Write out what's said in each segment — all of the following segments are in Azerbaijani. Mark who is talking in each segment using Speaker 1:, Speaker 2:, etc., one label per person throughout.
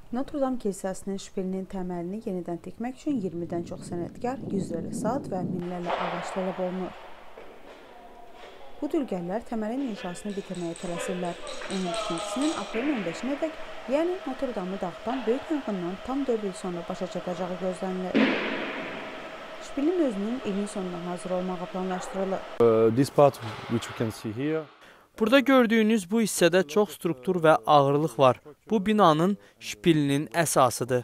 Speaker 1: Notre Dame kilsəsinin şpilinin təməlini yenidən tikmək üçün 20-dən çox sənətkar, yüzlərlə saat və minlərlə ağac tələb olunur. Bu dülgərlər təməlin inşasını bitirməyə tələsirlər. Onun tikintisinin aprelin 15-nə dək, yəni Notre Dame'ı dağıtan böyük yanğından tam 4 il sonra başa çatacağı gözlənilir. Şpilin özünün ilin sonuna hazır olmağı planlaşdırılır.
Speaker 2: Burada gördüyünüz bu hissədə çox struktur və ağırlıq var. Bu binanın şpilinin əsasıdır.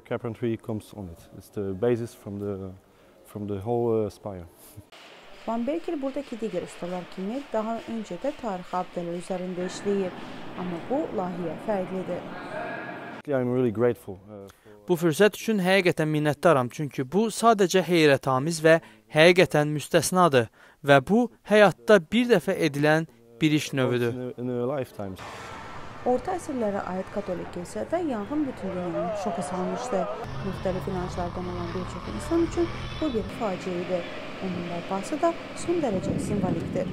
Speaker 1: Van Berkel buradakı digər ustalar kimi daha öncə də tarixi abidələr üzərində işləyib. Amma bu layihə fərqlidir.
Speaker 2: Bu fürsət üçün həqiqətən minnətdaram, çünki bu sadəcə heyrətamiz və həqiqətən müstəsnadır və bu həyatda bir dəfə edilən bir iş növüdür.
Speaker 1: Orta əsrlərə aid katolik kilsədə yanğın bütün dünyanı şoka salmışdı. Müxtəlif inanclardan olan bir çox insan üçün bu bir faciə idi. Onun bərpası da son dərəcə simvolikdir.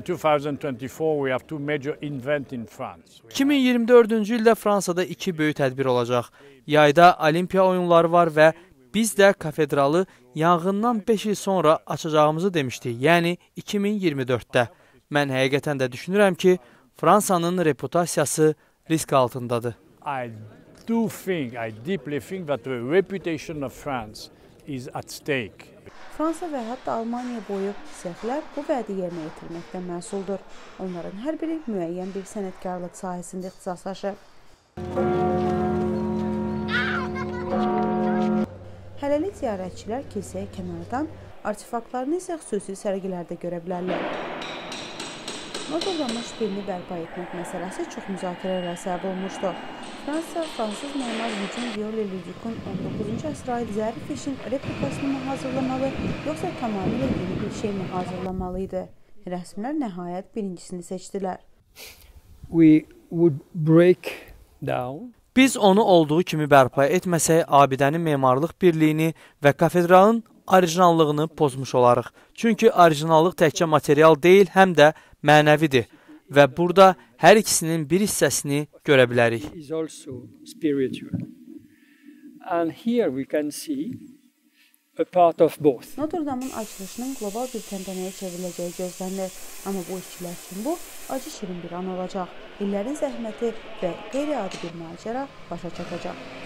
Speaker 2: 2024-cü ildə Fransada 2 böyük tədbir olacaq. Yayda Olimpiya oyunları var və biz də katedralı yanğından 5 il sonra açacağımızı demişdik, yəni 2024-də. Mən həqiqətən də düşünürəm ki, Fransanın reputasiyası risk altındadır.
Speaker 3: I deeply think that the reputation of France is at stake.
Speaker 1: Fransa və hətta Almaniya boyu səhvlər bu vədi yerinə yetirməkdən məsuldur. Onların hər biri müəyyən bir sənətkarlıq sahəsində ixtisaslaşır. Hələlik ziyarətçilər kilsəyə kənardan, artefaktlarını isə xüsusi sərgilərdə görə bilərlər. Notre Dame şpilini bərpa etmək məsələsi çox müzakirələrə səbəb olmuşdu. Fransa, fransız memar Eugène Viollet-le-Duc'un 19-cu əsrə aid zərif işin replikasını mı hazırlamalı, yoxsa tamamilə yeni bir şey mi hazırlamalı idi? Rəsmlər nəhayət birincisini seçdilər.
Speaker 2: Biz onu olduğu kimi bərpa etməsək, abidənin memarlıq birliyini və katedralın orijinallığını pozmuş olarıq. Çünki orijinallıq təkcə material deyil, həm də mənəvidir və burada hər ikisinin bir hissəsini görə bilərik.
Speaker 1: Notre Dame'ın açılışının qlobal bir təntənəyə çevriləcəyi gözlənilir. Amma bu işçilər üçün bu acı şirin bir an olacaq. İllərin zəhməti və qeyri-adi bir macəra başa çatacaq.